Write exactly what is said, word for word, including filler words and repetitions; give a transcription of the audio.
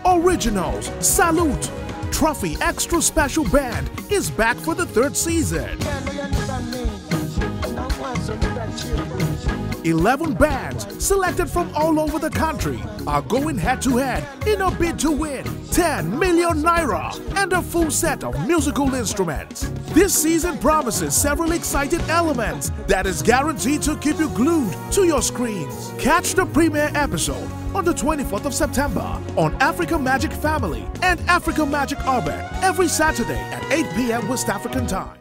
Originals, Salute, Trophy Extra Special Band is back for the third season. eleven bands selected from all over the country are going head-to-head in a bid to win ten million naira and a full set of musical instruments. This season promises several exciting elements that is guaranteed to keep you glued to your screens. Catch the premiere episode on the twenty-fourth of September on Africa Magic Family and Africa Magic Urban every Saturday at eight p m West African time.